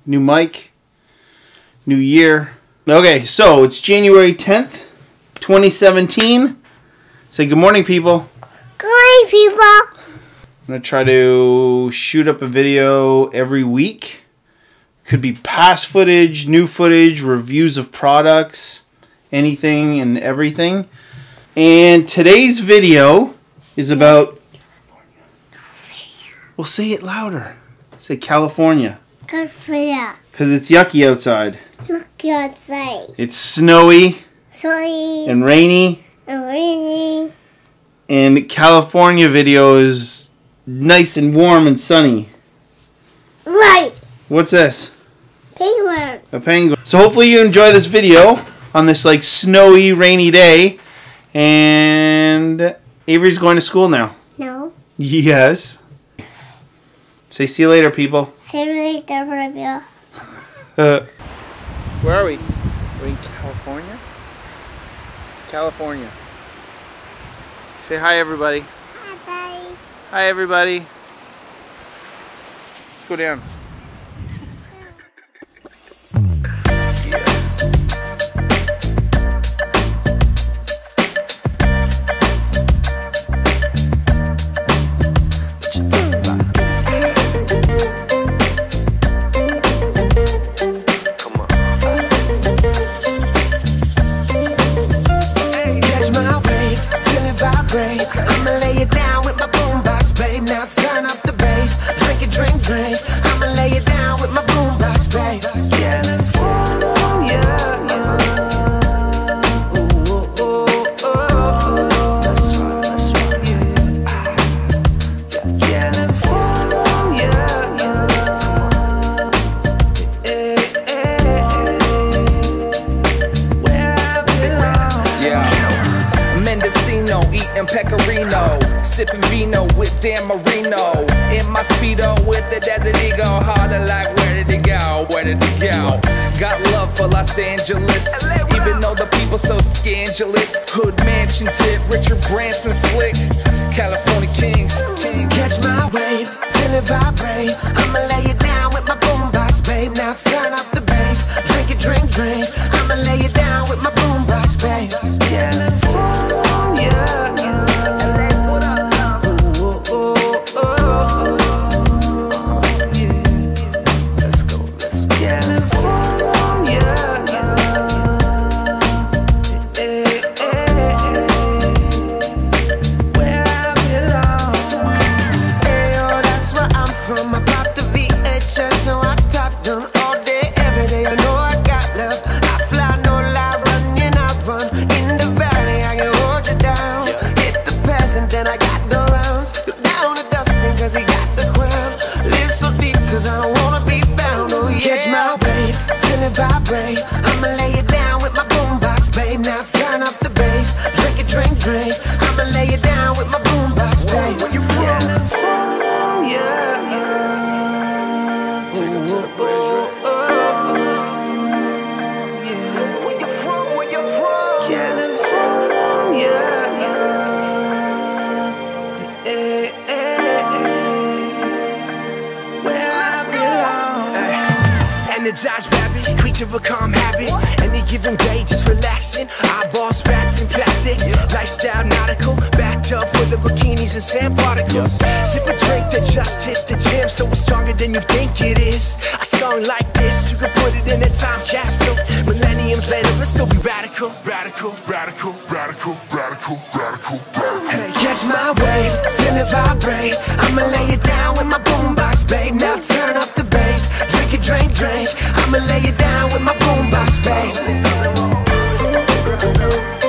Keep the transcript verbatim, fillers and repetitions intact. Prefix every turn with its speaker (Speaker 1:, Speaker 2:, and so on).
Speaker 1: new mic, new year. Okay, so it's January tenth, twenty seventeen. Say good morning, people.
Speaker 2: Good morning, people.
Speaker 1: I'm going to try to shoot up a video every week. Could be past footage, new footage, reviews of products, anything and everything. And today's video is about... Well, say it louder. Say California.
Speaker 2: California.
Speaker 1: Because it's yucky outside.
Speaker 2: Yucky outside.
Speaker 1: It's snowy.
Speaker 2: Snowy.
Speaker 1: And rainy.
Speaker 2: And rainy.
Speaker 1: And California video is nice and warm and sunny.
Speaker 2: Right.
Speaker 1: What's this?
Speaker 2: Penguin.
Speaker 1: A penguin. So hopefully you enjoy this video on this like snowy, rainy day. And Avery's going to school now.
Speaker 2: No.
Speaker 1: Yes. Say see you later, people.
Speaker 2: See you later, people.
Speaker 1: Uh, where are we? We're in California? California. Say hi, everybody.
Speaker 2: Hi, bye.
Speaker 1: Hi, everybody. Let's go down.
Speaker 3: I'ma lay it down with my boombox, babe. Now turn up the bass. Drink it, drink, drink. I'ma lay it down with my boombox, babe. California, yeah. Ooh, ooh, ooh, ooh. That's right, that's right, yeah. California, yeah. Eh, eh, eh. Where I belong. Yeah. Mendocino, eating pecorino, sipping vino with Dan Marino. In my Speedo with the Desert Eagle, harder like where did it go, where did it go? Got love for Los Angeles, even though the people so scandalous. Hood mansion tip, Richard Branson slick, California Kings. Catch my wave, feel it vibrate. I'ma lay it down with my boombox, babe. Now turn up the bass, drink it, drink, drink. I'ma lay it down with my boombox, babe. California, yeah. Vibrate. I'ma lay it down with my boombox, babe. Now turn up the bass. Drink it, drink, drink. I'ma lay it down with my boombox, babe. Where you from? California. Ooh, ooh, ooh, ooh. Yeah. Where you from? Where you from? California. Eh, eh, eh. Where I belong. Hey. Energized rabbit. Creature of a calm habit. Any given day, just relaxing. Eyeballs wrapped in plastic. Lifestyle nautical. Bathtub full of bikinis and sand particles. Sip a drink that just hit the gym, so it's stronger than you think it is. A song like this, you can put it in a time capsule. Millenniums later, it'll still be radical. Radical, radical, radical, radical, radical, radical. Hey, catch my wave, feel it vibrate. I'ma lay it down with my boombox, babe. Now turn up the bass. Drink it, drink, drink. I'ma lay it down with my boombox, babe.